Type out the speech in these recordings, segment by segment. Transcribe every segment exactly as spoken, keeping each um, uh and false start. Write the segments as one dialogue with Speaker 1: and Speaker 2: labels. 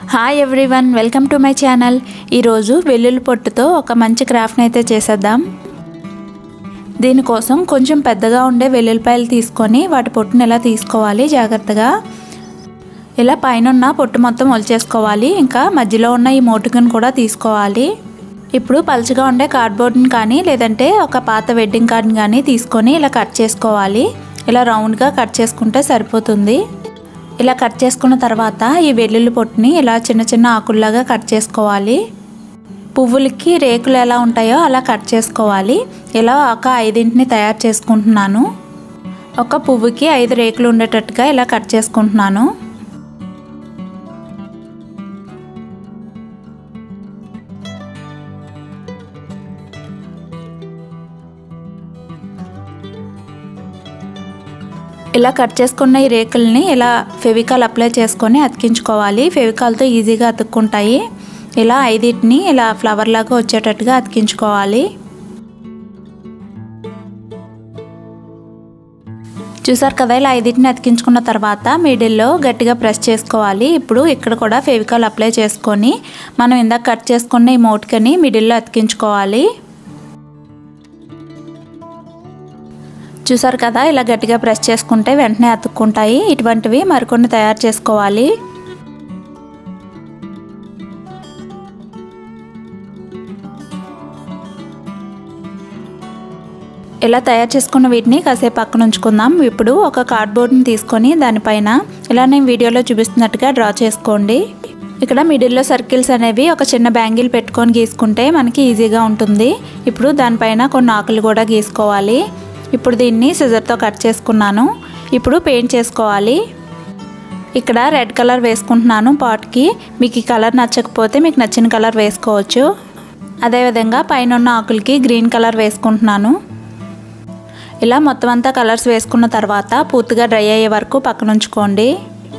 Speaker 1: Hi everyone, welcome to my channel. ఈరోజు వెల్లుల్లి పొట్టుతో ఒక మంచి క్రాఫ్ట్ని అయితే చేసేద్దాం. దీనికోసం కొంచెం పెద్దగా ఉండే వెల్లుల్లిపాయలు తీసుకొని వాటి పొట్టుని ఇలా తీసుకోవాలి. జాగ్రత్తగా ఇలా పైన ఉన్న పొట్టు మొత్తం ఒలిచేసుకోవాలి. ఇంకా మధ్యలో ఉన్న ఈ మోటుకను కూడా తీసుకోవాలి. ఇప్పుడు పలుచగా ఉండే కార్డ్బోర్డ్ని కానీ లేదంటే ఒక పాత వెడ్డింగ్ కార్డ్ని కానీ తీసుకొని ఇలా కట్ చేసుకోవాలి. ఇలా రౌండ్గా కట్ చేసుకుంటే సరిపోతుంది. ఇలా కట్ చేసుకున్న తర్వాత ఈ వెల్లుల్లి పొట్టుని ఇలా చిన్న చిన్న ఆకుల్లాగా కట్ చేసుకోవాలి. పువ్వులకి రేకులు ఎలా ఉంటాయో అలా కట్ చేసుకోవాలి. ఇలా ఒక ఐదింటిని తయారు చేసుకుంటున్నాను. ఒక పువ్వుకి ఐదు రేకులు ఉండేటట్టుగా ఇలా కట్ చేసుకుంటున్నాను. ఇలా కట్ చేసుకున్న ఈ రేకుల్ని ఇలా ఫెవికాల్ అప్లై చేసుకొని అతికించుకోవాలి. ఫెవికాల్తో ఈజీగా అతుక్కుంటాయి. ఇలా ఐదింటిని ఇలా ఫ్లవర్ లాగా వచ్చేటట్టుగా అతికించుకోవాలి. చూసారు కదా, ఇలా ఐదింటిని అతికించుకున్న తర్వాత మిడిల్లో గట్టిగా ప్రెస్ చేసుకోవాలి. ఇప్పుడు ఇక్కడ కూడా ఫెవికాల్ అప్లై చేసుకొని మనం ఇందాక కట్ చేసుకున్న ఈ మోటుకని మిడిల్లో అతికించుకోవాలి. చూసారు కదా, ఇలా గట్టిగా ప్రెస్ చేసుకుంటే వెంటనే అతుక్కుంటాయి. ఇటువంటివి మరికొన్ని తయారు చేసుకోవాలి. ఇలా తయారు చేసుకున్న వీటిని కాసేపు పక్కన ఉంచుకుందాం. ఇప్పుడు ఒక కార్డ్బోర్డ్ని తీసుకొని దానిపైన ఇలా నేను వీడియోలో చూపిస్తున్నట్టుగా డ్రా చేసుకోండి. ఇక్కడ మిడిల్లో సర్కిల్స్ అనేవి ఒక చిన్న బ్యాంగిల్ పెట్టుకొని గీసుకుంటే మనకి ఈజీగా ఉంటుంది. ఇప్పుడు దానిపైన కొన్ని ఆకులు కూడా గీసుకోవాలి. ఇప్పుడు దీన్ని సిజర్తో కట్ చేసుకున్నాను. ఇప్పుడు పెయింట్ చేసుకోవాలి. ఇక్కడ రెడ్ కలర్ వేసుకుంటున్నాను పాట్కి. మీకు ఈ కలర్ నచ్చకపోతే మీకు నచ్చిన కలర్ వేసుకోవచ్చు. అదేవిధంగా పైన ఉన్న ఆకులకి గ్రీన్ కలర్ వేసుకుంటున్నాను. ఇలా మొత్తం అంతా కలర్స్ వేసుకున్న తర్వాత పూర్తిగా డ్రై అయ్యే వరకు పక్కన ఉంచుకోండి.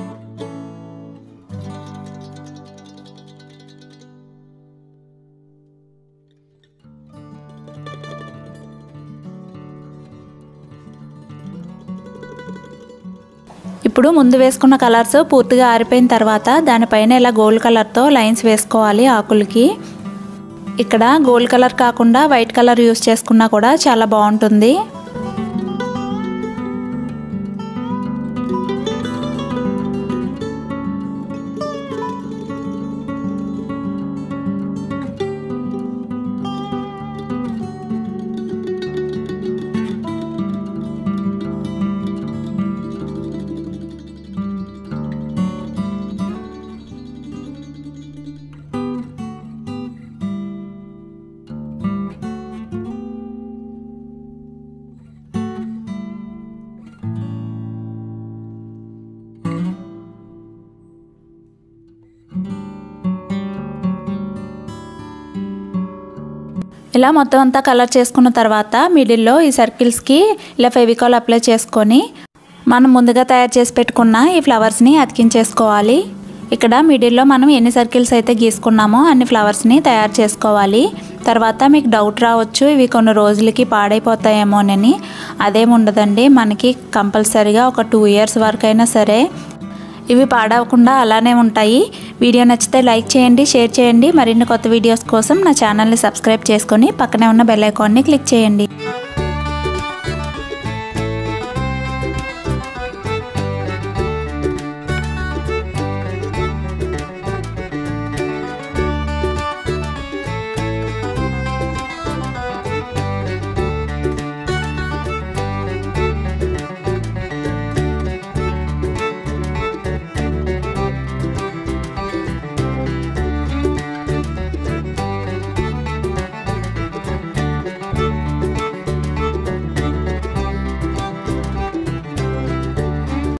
Speaker 1: ఇప్పుడు ముందు వేసుకున్న కలర్స్ పూర్తిగా ఆరిపోయిన తర్వాత దానిపైన ఇలా గోల్డ్ కలర్తో లైన్స్ వేసుకోవాలి ఆకులకి. ఇక్కడ గోల్డ్ కలర్ కాకుండా వైట్ కలర్ యూస్ చేసుకున్నా కూడా చాలా బాగుంటుంది. ఇలా మొత్తం అంతా కలర్ చేసుకున్న తర్వాత మిడిల్లో ఈ సర్కిల్స్కి ఇలా ఫెవికాల్ అప్లై చేసుకొని మనం ముందుగా తయారు చేసి పెట్టుకున్న ఈ ఫ్లవర్స్ని అతికించేసుకోవాలి. ఇక్కడ మిడిల్లో మనం ఎన్ని సర్కిల్స్ అయితే గీసుకున్నామో అన్ని ఫ్లవర్స్ని తయారు చేసుకోవాలి. తర్వాత మీకు డౌట్ రావచ్చు, ఇవి కొన్ని రోజులకి పాడైపోతాయేమోనని. అదేముండదండి, మనకి కంపల్సరీగా ఒక టూ ఇయర్స్ వరకు అయినా సరే ఇవి పాడవకుండా అలానే ఉంటాయి. వీడియో నచ్చితే లైక్ చేయండి, షేర్ చేయండి. మరిన్ని కొత్త వీడియోస్ కోసం నా ఛానల్ని సబ్స్క్రైబ్ చేసుకొని పక్కనే ఉన్న బెల్ ఐకాన్ని క్లిక్ చేయండి.